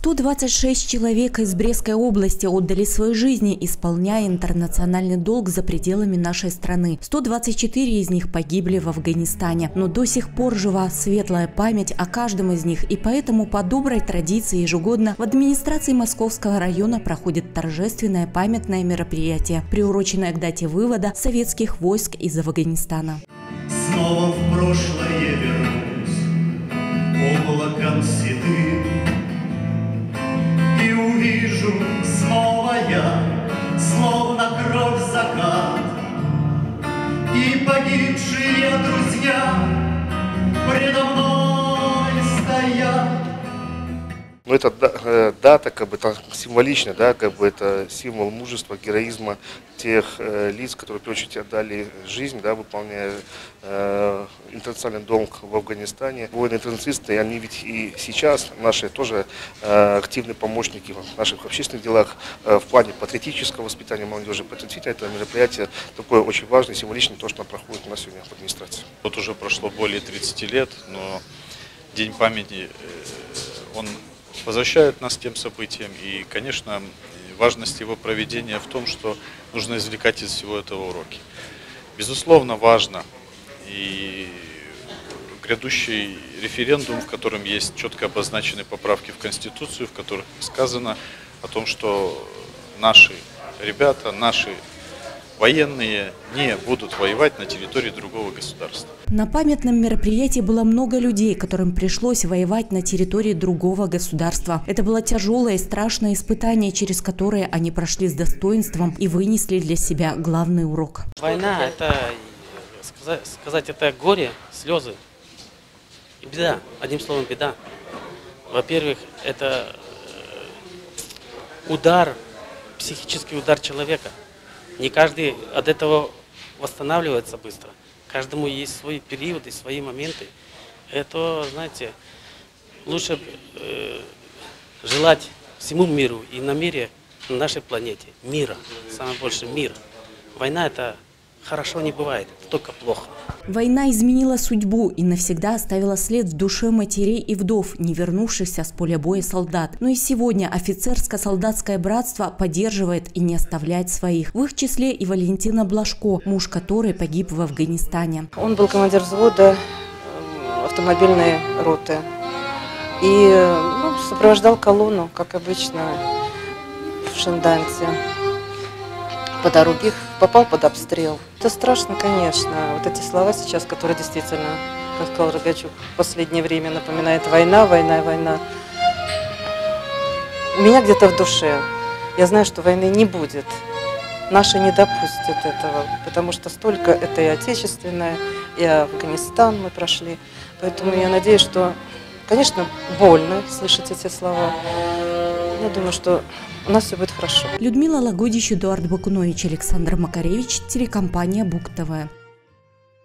126 человек из Брестской области отдали свои жизни, исполняя интернациональный долг за пределами нашей страны. 124 из них погибли в Афганистане. Но до сих пор жива светлая память о каждом из них. И поэтому по доброй традиции ежегодно в администрации Московского района проходит торжественное памятное мероприятие, приуроченное к дате вывода советских войск из Афганистана. Снова в прошлое вернусь облаком седым, и увижу снова я, словно кровь закат, и погибшие друзья предо мной стоят. Но эта дата символична, это символ мужества, героизма тех лиц, которые в первую очередь отдали жизнь, выполняя интернациональный долг в Афганистане. Воины-интернационалисты, они ведь и сейчас наши тоже активные помощники в наших общественных делах в плане патриотического воспитания молодежи. Действительно, это мероприятие такое очень важное, символичное, то, что оно проходит у нас сегодня в администрации. Вот уже прошло более 30 лет, но День памяти, он возвращает нас к тем событиям, и, конечно, важность его проведения в том, что нужно извлекать из всего этого уроки. Безусловно, важно и грядущий референдум, в котором есть четко обозначены поправки в Конституцию, в которых сказано о том, что наши ребята, наши военные не будут воевать на территории другого государства. На памятном мероприятии было много людей, которым пришлось воевать на территории другого государства. Это было тяжелое и страшное испытание, через которое они прошли с достоинством и вынесли для себя главный урок. Война – это, это горе, слезы и беда. Одним словом, беда. Во-первых, это удар, психический удар человека. Не каждый от этого восстанавливается быстро. Каждому есть свои периоды, свои моменты. Это, знаете, лучше желать всему миру и на мире, на нашей планете. Мира, самое больше мир. Война – это хорошо не бывает, это только плохо. Война изменила судьбу и навсегда оставила след в душе матерей и вдов, не вернувшихся с поля боя солдат. Но и сегодня офицерско-солдатское братство поддерживает и не оставляет своих. В их числе и Валентина Блажко, муж которой погиб в Афганистане. Он был командир взвода автомобильной роты и сопровождал колонну, как обычно, в Шинданте. По дороге попал под обстрел. Это страшно, конечно. Вот эти слова сейчас, которые действительно, как сказал Рогачук, в последнее время напоминает война, война, война. У меня где-то в душе. Я знаю, что войны не будет. Наши не допустят этого, потому что столько это и отечественное, и Афганистан мы прошли. Поэтому я надеюсь, что, конечно, больно слышать эти слова. Я думаю, что у нас все будет хорошо. Людмила Лагодич, Эдуард Бакунович, Александр Макаревич, телекомпания БУК ТВ.